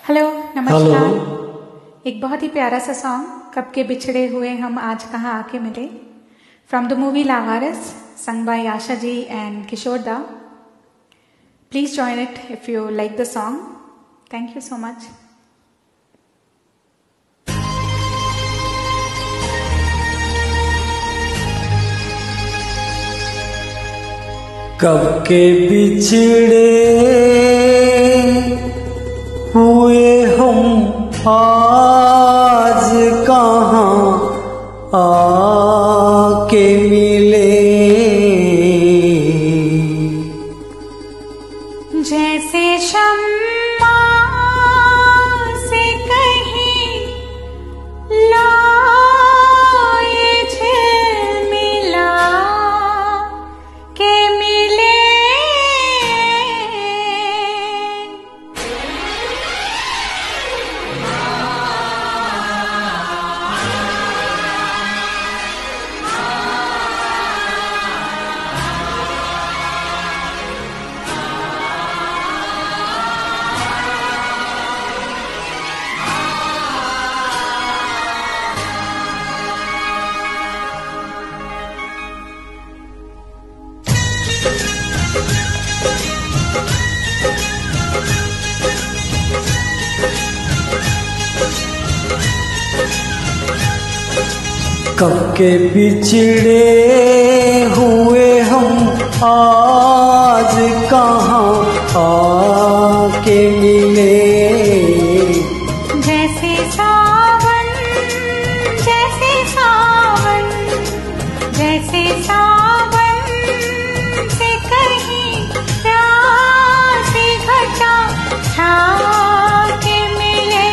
Hello, नमस्कार। Hello. एक बहुत ही प्यारा सा सॉन्ग, कब के बिछड़े हुए हम आज कहाँ आके मिले, from the movie Lawaris, sung by Asha ji and Kishore da. Please join it if you like the song. Thank you so much. कब के बिछड़े हुए हम आज कहाँ आके मिले, जैसे शम्मा से कहीं लाए झिलमिला के मिले, कब के बिछड़े हुए हम आज कहाँ आके मिले, जैसे सावन जैसे सावन जैसे सावन से कहीं प्यासी घटा छा के मिले,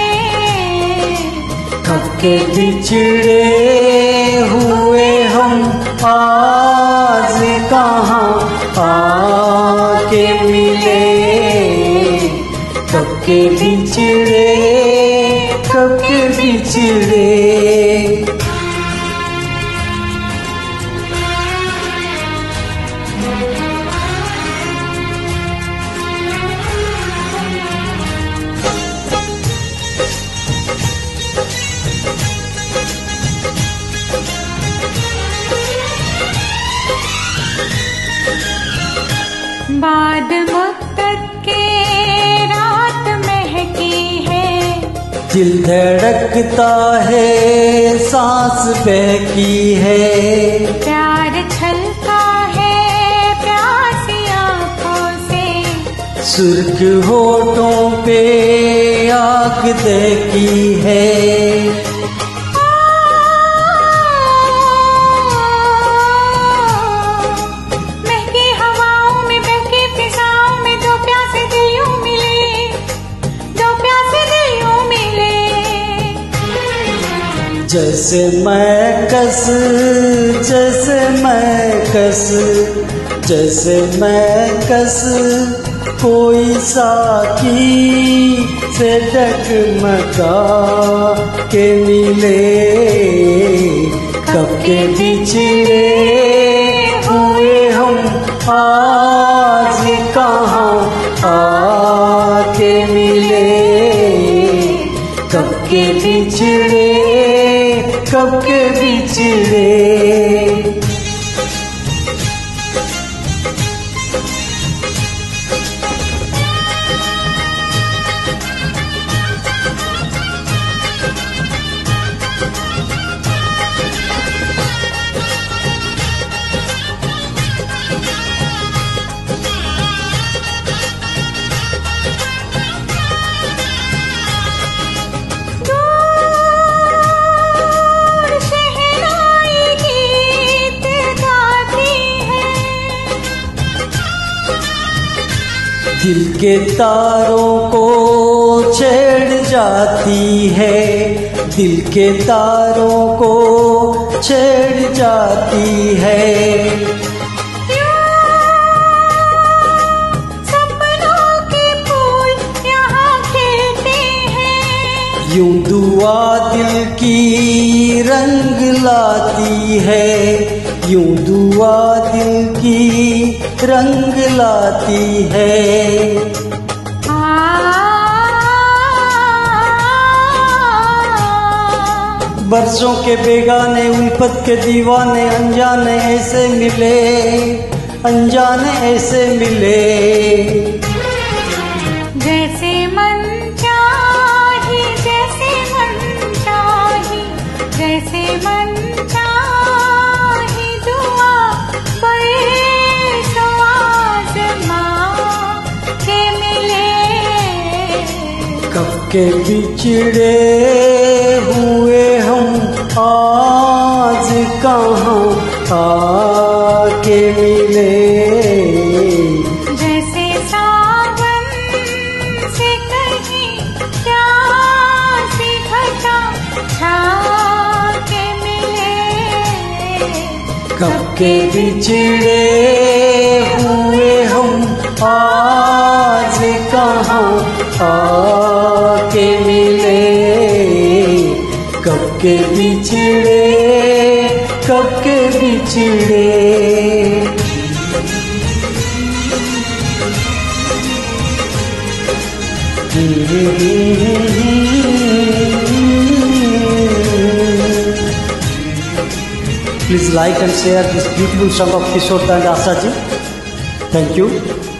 कब के बिछड़े हुए हम आज कहाँ आके मिले, कब के बिछड़े, कब के बिछड़े। बाद मुद्दत के रात महकी है, दिल धड़कता है, सांस बहकी है, प्यार छलका है प्यासी आंखों से, सुर्ख होठों पे आग दहकी है, महकी हवाओं में बहकी फिजाओं में दो प्यासे दिल यूं मिले, दो प्यासे दिल यूं मिले, जैसे मैं कस, जैसे मैं कस, जैसे मैं कस कोई साकी से डगमगा के मिले, कब के बिछड़े हुए हम आज कहाँ आके मिले, कब के बिछड़े, कब के बिछड़े। दूर शहनाई गीत गाती है, दिल के तारों को छेड़ जाती है, दिल के तारों को छेड़ जाती है, सपनों के फूल यहाँ खिलते हैं, यूं दुआ दिल की रंग लाती है, यूं दुआ दिल की रंग लाती है, आ बरसों के बेगाने उल्फत के दीवाने अनजाने ऐसे मिले, अनजाने ऐसे मिले। जैसे मन चाही, जैसे मन चाही, जैसे मन चाही, दुआ बरसों आज़मा के मिले। कब के बिछड़े हुए हम आज कहाँ आके मिले। जैसे सावन से कहीं प्यासी घटा छा के मिले। कब के बिछड़े हुए हम आज कहाँ आके मिले। कब के बिछड़े, कब के बिछड़े। Please like and share this beautiful song of Kishore and Asha ji. Thank you.